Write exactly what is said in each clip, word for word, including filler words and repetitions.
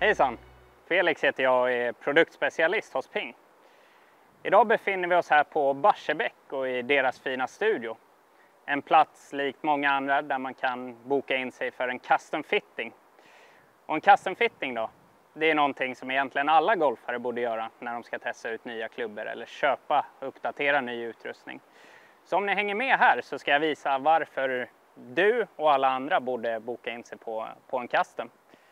Hejsan! Felix heter jag och är produktspecialist hos Ping. Idag befinner vi oss här på Barsebäck och i deras fina studio. En plats likt många andra där man kan boka in sig för en custom fitting. Och en custom fitting då, det är någonting som egentligen alla golfare borde göra när de ska testa ut nya klubbor eller köpa och uppdatera ny utrustning. Så om ni hänger med här så ska jag visa varför du och alla andra borde boka in sig på, på en custom.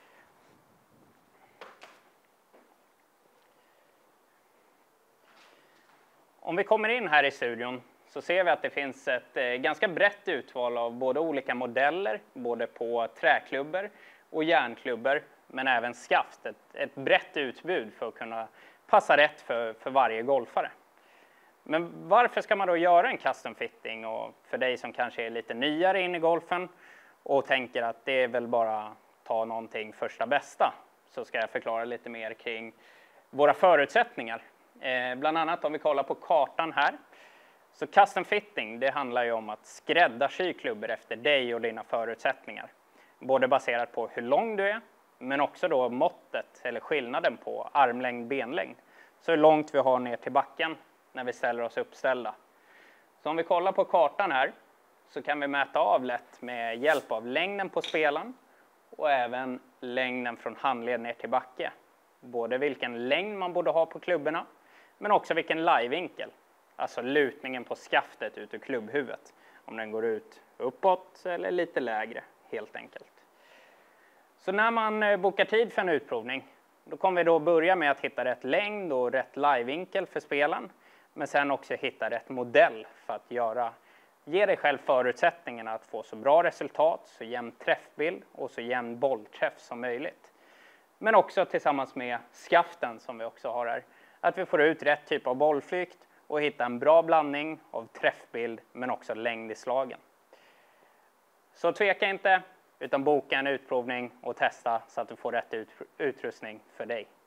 Om vi kommer in här i studion så ser vi att det finns ett eh, ganska brett utval av både olika modeller, både på träklubbor och järnklubbor, men även skaft. Ett, ett brett utbud för att kunna passa rätt för, för varje golfare. Men varför ska man då göra en custom fitting? Och för dig som kanske är lite nyare in i golfen och tänker att det är väl bara ta någonting första bästa, så ska jag förklara lite mer kring våra förutsättningar. Eh, bland annat om vi kollar på kartan här. Så custom fitting, det handlar ju om att skräddarsy klubbor efter dig och dina förutsättningar. Både baserat på hur lång du är, men också då måttet eller skillnaden på armlängd, benlängd. Så hur långt vi har ner till backen när vi ställer oss uppställda. Så om vi kollar på kartan här så kan vi mäta av lätt med hjälp av längden på spelaren och även längden från handled ner till backe. Både vilken längd man borde ha på klubborna, men också vilken livevinkel. Alltså lutningen på skaftet ut ur klubbhuvudet. Om den går ut uppåt eller lite lägre, helt enkelt. Så när man bokar tid för en utprovning, då kommer vi då börja med att hitta rätt längd och rätt livevinkel för spelaren. Men sen också hitta rätt modell för att göra, ge dig själv förutsättningarna att få så bra resultat, så jämn träffbild och så jämn bollträff som möjligt. Men också tillsammans med skaften som vi också har här. Att vi får ut rätt typ av bollflykt och hitta en bra blandning av träffbild men också längd i slagen. Så tveka inte, utan boka en utprovning och testa så att du får rätt utrustning för dig.